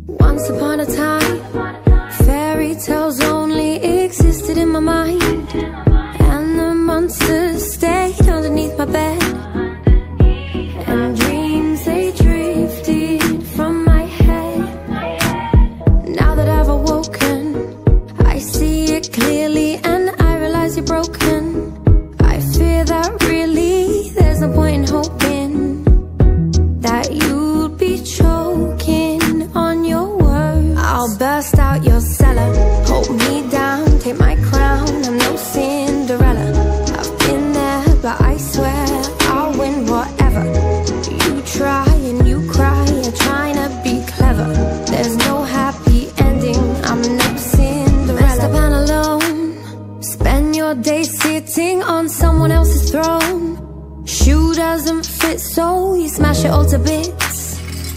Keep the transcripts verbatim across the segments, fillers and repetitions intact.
Once upon a time, fairy tales only existed in my mind, and the monsters stayed underneath my bed, and dreams they drifted from my head. Now that I've awoken, I see it clearly and I realize you're broken. I fear that really there's no point in hoping that you'd be choking on your words. I'll burst out your cellar, hold me down, take my crown. I'm no Cinderella, I've been there, but I swear I'll win whatever. You try and you cry, you're trying to be clever. There's no happy ending, I'm no Cinderella. Messed up and alone, spend your day sitting on someone else's throne. Shoe doesn't fit, so you smash it all to bits.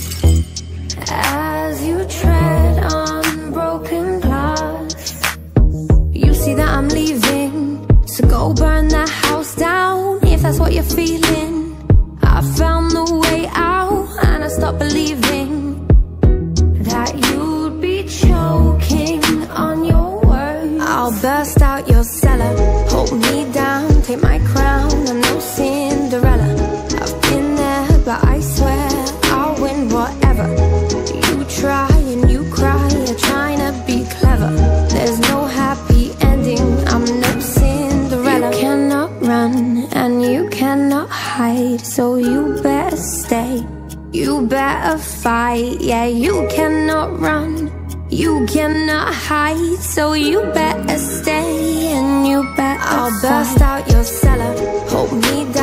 As you tread on broken glass, you see that I'm leaving, so go burn that house down if that's what you're feeling. I found the way out and I stopped believing that you'd be choking on your words. I'll burst out your cellar, hold me down, take my crown. I'm no Cinderella, I've been there, but I swear I'll win whatever. You try and you cry, you're trying to be clever. There's no happy ending, I'm no Cinderella. You cannot run and you cannot hide, so you better stay, you better fight. Yeah, you cannot run, you cannot hide, so you better stay and you better I'll fight. Burst out your cellar, hold me down,